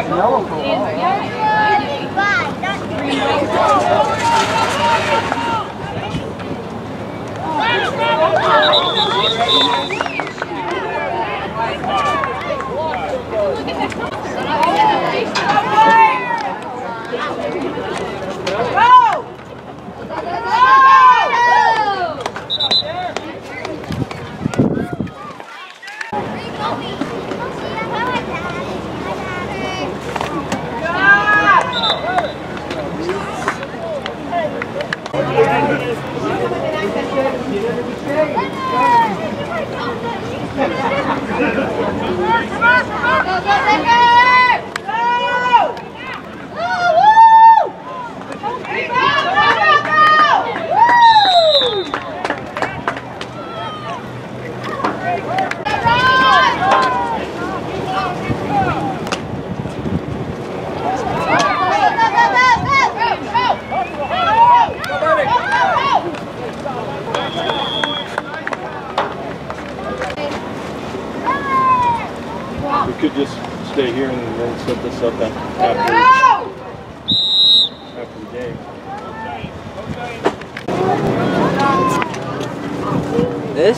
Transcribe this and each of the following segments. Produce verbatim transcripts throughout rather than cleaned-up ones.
yellow for a while. We could just stay here and then set this up after, after the game. This?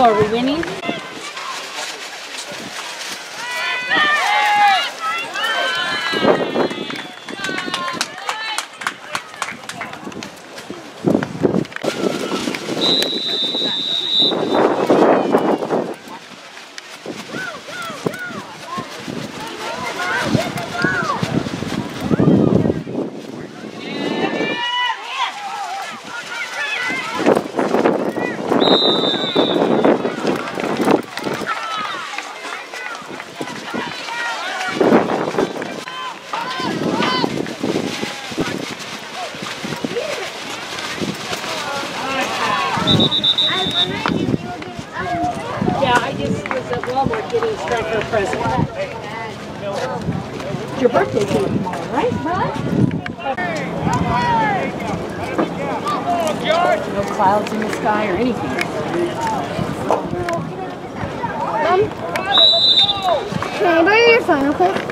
are we winning? Yeah, I just was at Walmart getting stuff for a present. It's your birthday cake tomorrow, right? No clouds in the sky or anything. Mom, can I borrow your phone real quick?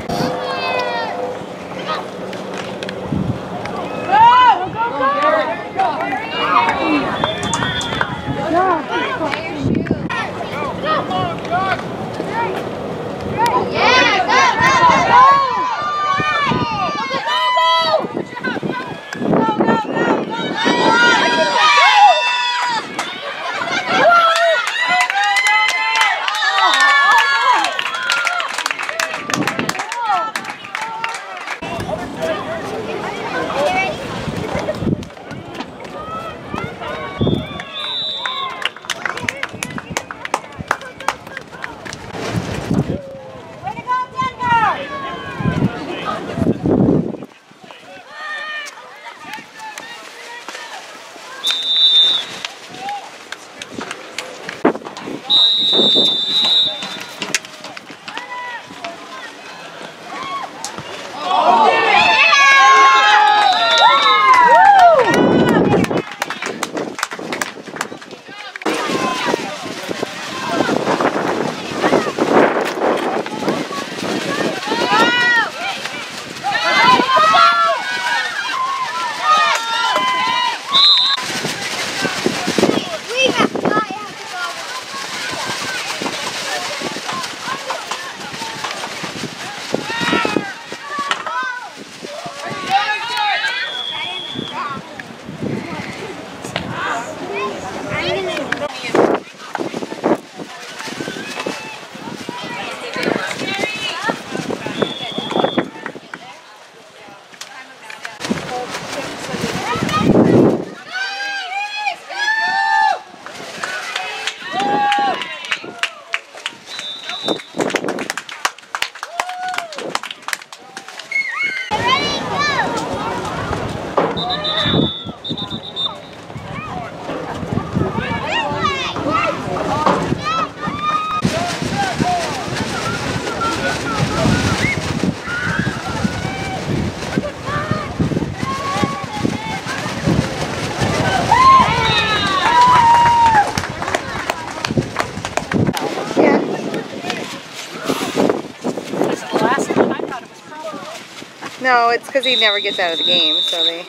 No, it's because he never gets out of the game, so they...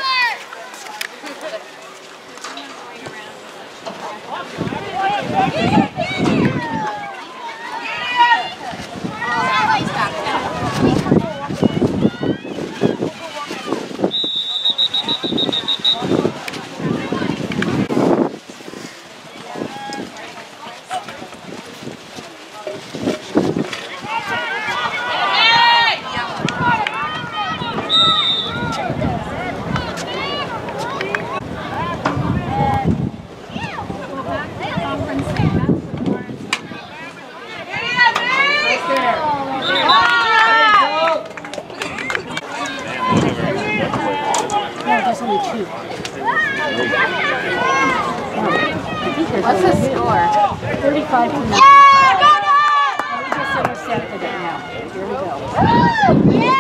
What's the score? thirty-five to nothing. Yeah, go, go! We just intercepted it now. Here we go. Yeah!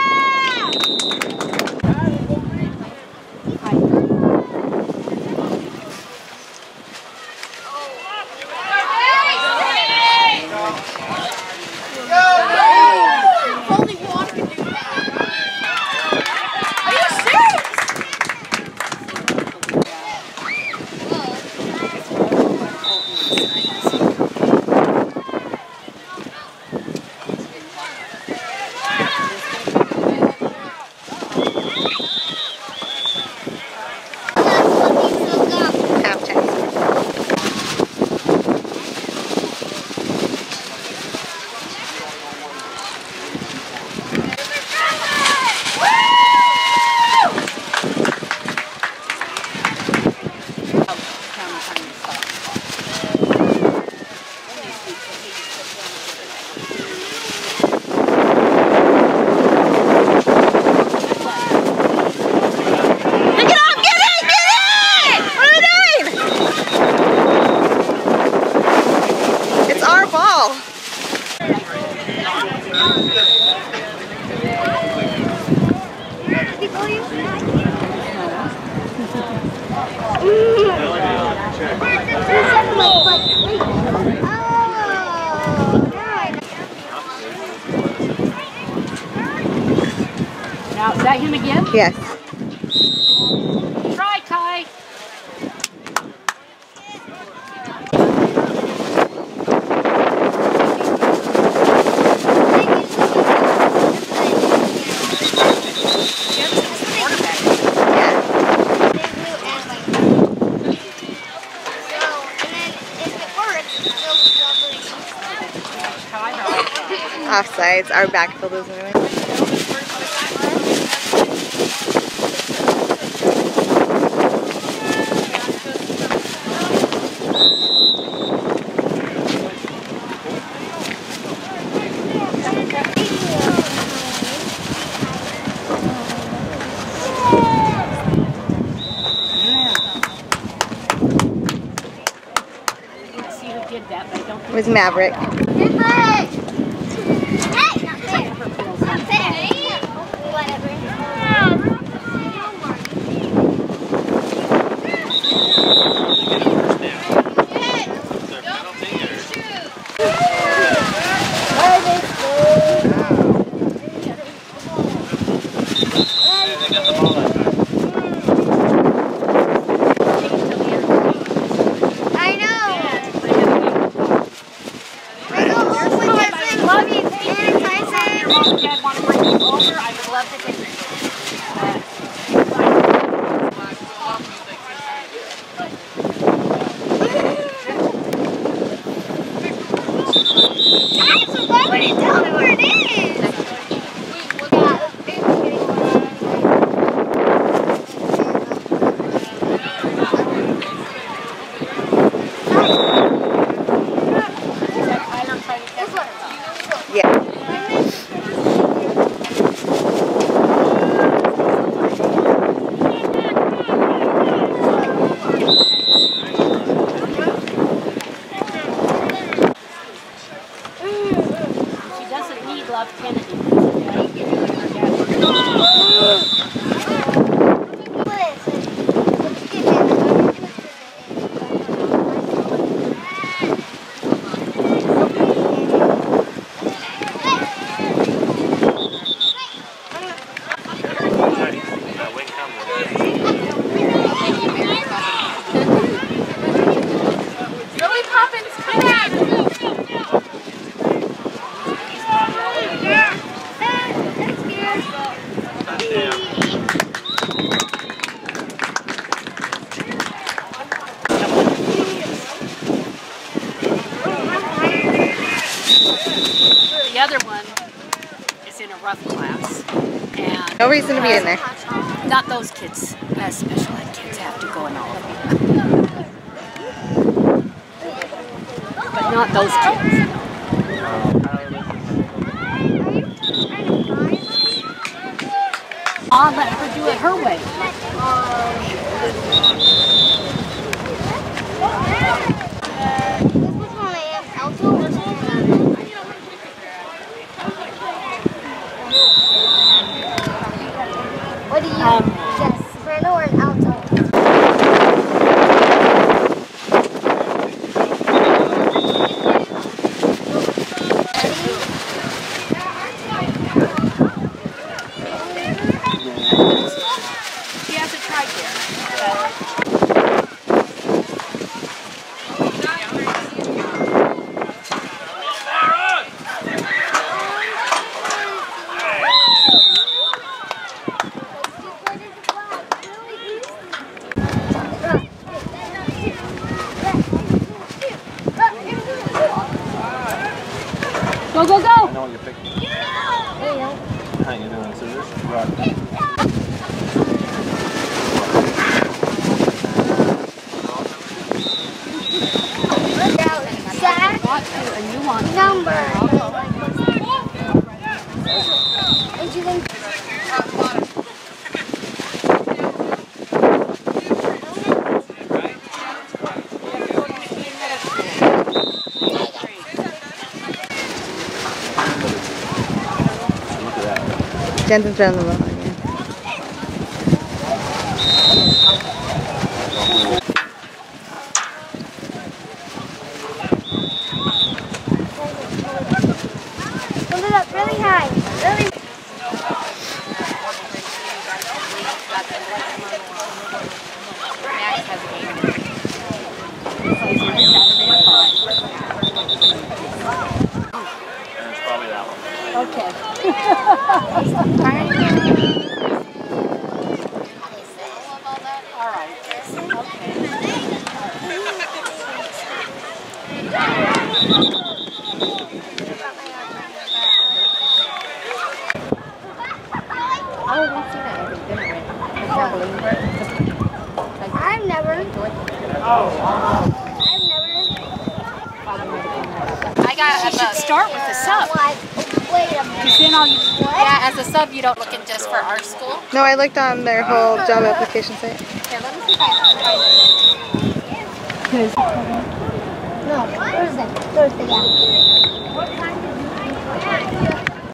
Nice. that him again? Yes. Try, Kai. Offsides. Our backfield is moving. It was Maverick. The other one is in a rough class. And no reason to be in there. Not those kids. Uh, special ed kids have to go in all of them. But not those kids. I'll let her do it her way. What do you um, guess? Soprano or an alto? She hasn't tried yet. Go, go, go! I know what you're picking. There you go. How you doing, scissors? Right. Sack A new one. number. Did you think? Jensen's around the ball again. Hold it up really high. Really. I've never. I got You a should start with the sub. Wait a minute. Because then all you... Yeah, as a sub, you don't look in just for our school. No, I looked on their whole job application site. Here, let me see if I can find it. No, Thursday. Thursday, yeah.